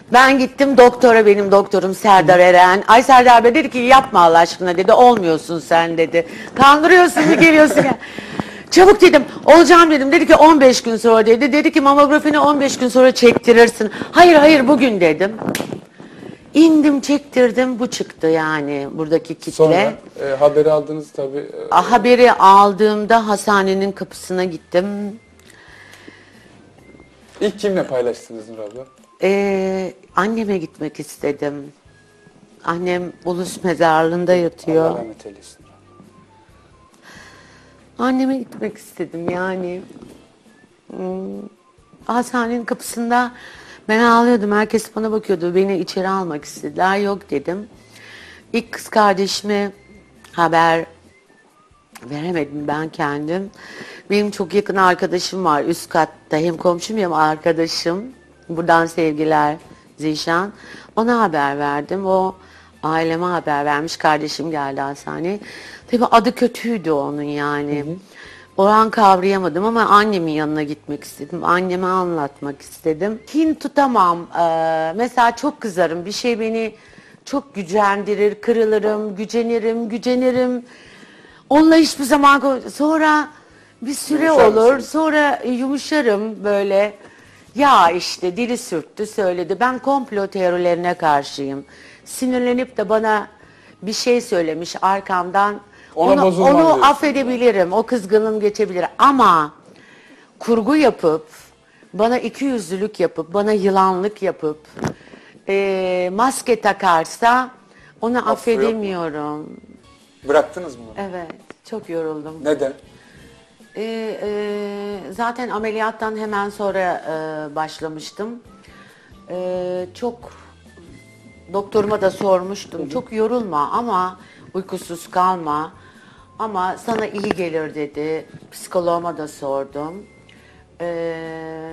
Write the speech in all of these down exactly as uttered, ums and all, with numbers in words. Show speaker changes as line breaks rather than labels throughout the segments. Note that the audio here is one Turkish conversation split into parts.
Ben gittim doktora, benim doktorum Serdar Eren. Ay Serdar Bey dedi ki yapma Allah aşkına dedi, olmuyorsun sen dedi. Kandırıyorsun mu geliyorsun ya. Çabuk dedim, olacağım dedim. Dedi ki on beş gün sonra dedi. Dedi ki mamografini on beş gün sonra çektirirsin. Hayır hayır bugün dedim. İndim çektirdim, bu çıktı yani buradaki kitle.
Sonra e, haberi aldınız tabii. E,
Haberi aldığımda hastanenin kapısına gittim.
İlk kimle paylaştınız Nur abla?
Ee, anneme gitmek istedim. Annem ulus mezarlığında yatıyor.
Allah rahmet eylesin.
Anneme gitmek istedim yani. Hmm. Hastanenin kapısında ben ağlıyordum. Herkes bana bakıyordu. Beni içeri almak istediler. Yok dedim. İlk kız kardeşime haber veremedim ben kendim. Benim çok yakın arkadaşım var üst katta. Hem komşum hem arkadaşım. Buradan sevgiler Zişan. Ona haber verdim. O aileme haber vermiş. Kardeşim geldi hastaneye. Tabii adı kötüydü onun yani. Hı hı. Oran kavrayamadım ama annemin yanına gitmek istedim. Anneme anlatmak istedim. Kin tutamam. Ee, mesela çok kızarım. Bir şey beni çok gücendirir, kırılırım, gücenirim, gücenirim. Onunla hiçbir zaman... Sonra bir süre
Yumuşar
olur.
mısınız?
Sonra yumuşarım böyle. Ya işte dili sürttü söyledi. Ben komplo teorilerine karşıyım. Sinirlenip de bana bir şey söylemiş arkamdan.
Ona
onu
bozulmam
onu
diyorsun.
affedebilirim. O kızgınlığım geçebilir. Ama kurgu yapıp, bana ikiyüzlülük yapıp, bana yılanlık yapıp, e, maske takarsa onu
Affı yok mu?
affedemiyorum.
Bıraktınız mı bunu?
Evet, çok yoruldum.
Neden?
Ee, e, zaten ameliyattan hemen sonra e, başlamıştım. Ee, çok doktoruma da sormuştum. Hı hı. Çok yorulma ama uykusuz kalma. Ama sana iyi gelir dedi. Psikoloğuma da sordum. Ee,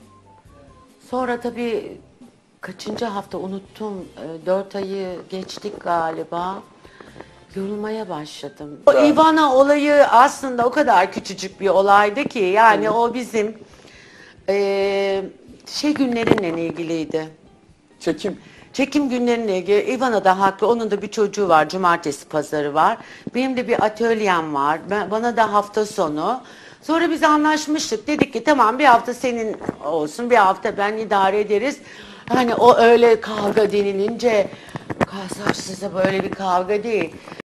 sonra tabii kaçıncı hafta unuttum. Ee, dört ayı geçtik galiba. Yorulmaya başladım. O
Ben-
Ivana olayı aslında o kadar küçücük bir olaydı ki yani o bizim eee, şey günlerinle ilgiliydi.
Çekim.
Çekim günlerinle ilgili. Ivana da haklı. Onun da bir çocuğu var. Cumartesi pazarı var. Benim de bir atölyem var. Ben, bana da hafta sonu. Sonra biz anlaşmıştık. Dedik ki tamam bir hafta senin olsun, bir hafta ben idare ederiz. Hani o öyle kavga denilince kasapsızda böyle bir kavga değil.